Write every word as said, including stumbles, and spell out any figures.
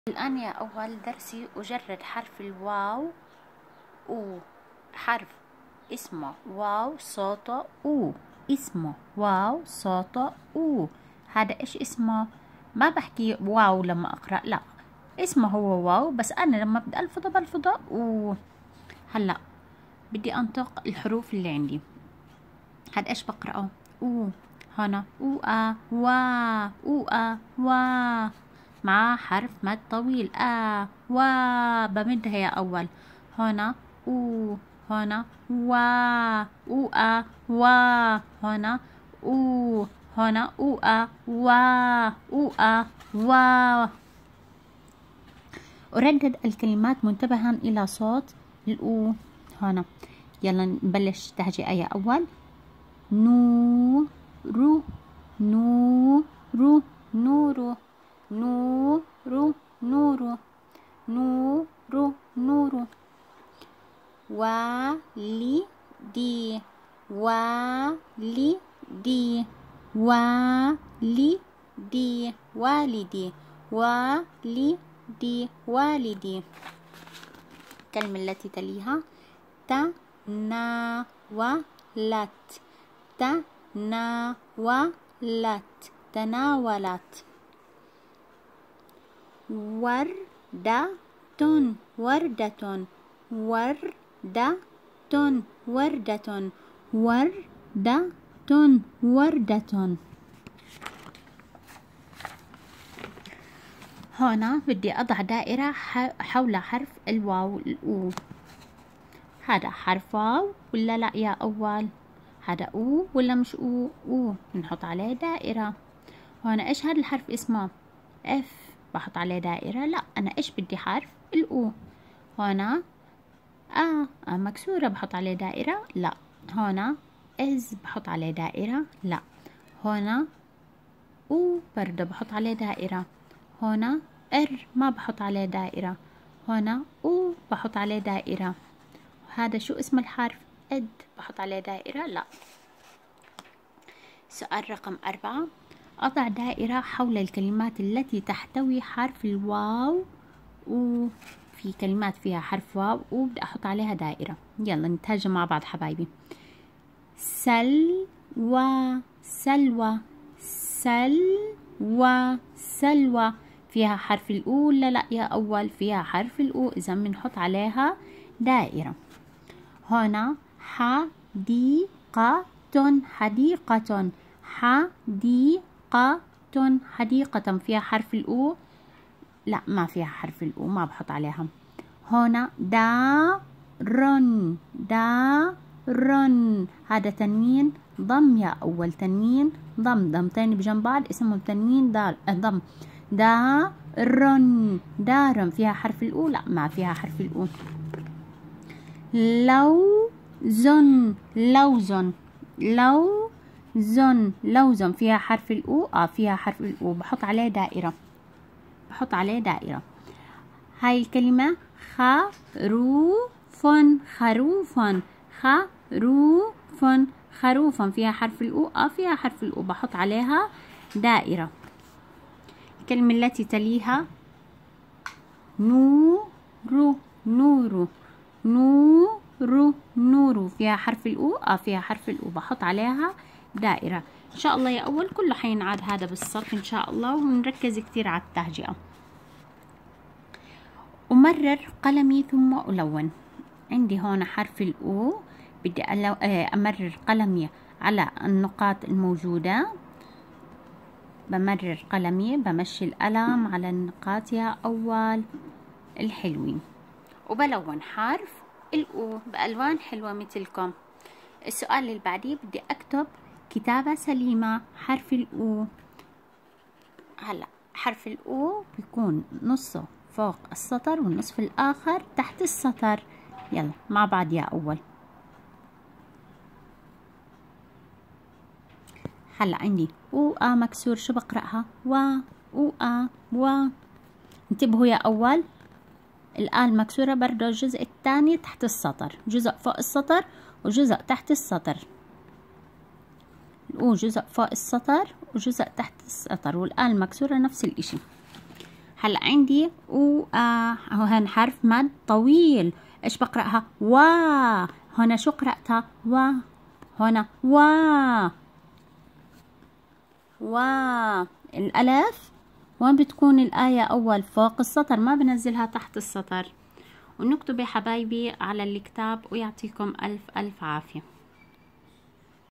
الآن يا أول درسي أجرد حرف الواو أو حرف اسمه واو صوته أو اسمه واو صوته أو. هذا إيش اسمه؟ ما بحكي واو لما أقرأ، لا اسمه هو واو، بس أنا لما بدي ألفظه بلفظه أو. هلا بدي أنطق الحروف اللي عندي. هذا إيش بقرأه؟ أو. هنا أو آ وا أو آ وا مع حرف مد طويل آ وا، بمدها يا أول. هنا أو، هنا وا أو آ وا، هنا أو، هنا أو آ وا أو آ وا. أردد الكلمات منتبها إلى صوت الأو. هنا يلا نبلش تهجئة يا أول. نو رو نو رو نورو نور نور نور نور. والدي والدي والدي والدي والدي والدي. الكلمة التي تليها تناولت تناولت تناولت. وردة وردة وردة وردة وردة وردة. هنا بدي أضع دائرة حول حرف الواو الأو. هذا حرف واو ولا لا يا أول؟ هذا أو ولا مش أو؟ أو، بنحط عليه دائرة. هنا إيش هذا الحرف اسمه؟ اف، بحط عليه دائرة. لا أنا إيش بدي؟ حرف الأو. هنا آ آ مكسورة، بحط عليه دائرة. لا. هنا إز، بحط عليه دائرة. لا. هنا أو برضه بحط عليه دائرة. هنا إر، ما بحط عليه دائرة. هنا أو بحط عليه دائرة. هذا شو اسم الحرف؟ إد، بحط عليه دائرة. لا. سؤال رقم أربعة. أضع دائرة حول الكلمات التي تحتوي حرف الواو. وفي كلمات فيها حرف واو وبدي أحط عليها دائرة. يلا نتهجم مع بعض حبايبي. سلوى سلوى سلوى سلوى. فيها حرف الأو ولا لا يا أول؟ فيها حرف الأو، إذا بنحط عليها دائرة. هنا حديقة حديقة حديقة حديقة. فيها حرف الأو؟ لا ما فيها حرف الأو، ما بحط عليها. هنا دار دار. هذا تنوين ضم يا أول، تنوين ضم، ضمتين بجنب بعض اسمهم تنوين دار ضم. دار دار. فيها حرف الأو؟ لا ما فيها حرف الأو. لوز لوز لوز لوز. فيها حرف الأو؟ اه فيها حرف الأو، بحط عليه دائرة، بحط عليه دائرة. هاي الكلمة خروف خروف خروف خروف. فيها حرف الأو؟ اه فيها حرف الأو، بحط عليها دائرة. الكلمة التي تليها نور نور نور نور. فيها حرف الأو؟ اه فيها حرف الأو، بحط عليها دائرة. إن شاء الله يا أول كله حينعاد هذا بالصف إن شاء الله، ونركز كتير على التهجئة. أمرر قلمي ثم ألون. عندي هون حرف الأو، بدي أمرر قلمي على النقاط الموجودة. بمرر قلمي، بمشي القلم على النقاط يا أول الحلوين، وبلون حرف الأو بألوان حلوة مثلكم. السؤال اللي بعديه بدي أكتب كتابة سليمة حرف الأو. هلا حرف الأو بيكون نصه فوق السطر والنصف الآخر تحت السطر. يلا مع بعض يا أول. هلا عندي أو آ مكسور، شو بقرأها؟ و أو آ و. انتبهوا يا أول، الآن مكسورة برضه الجزء الثاني تحت السطر، جزء فوق السطر وجزء تحت السطر. الأو جزء فوق السطر وجزء تحت السطر، والآن المكسورة نفس الإشي. هلا عندي و آ هون حرف مد طويل، ايش بقرأها؟ وا. هنا شو قرأتها؟ وا. هنا وا. وا. الألف وين بتكون الآية أول فوق السطر، ما بنزلها تحت السطر. ونكتب يا حبايبي على الكتاب، ويعطيكم ألف ألف عافية.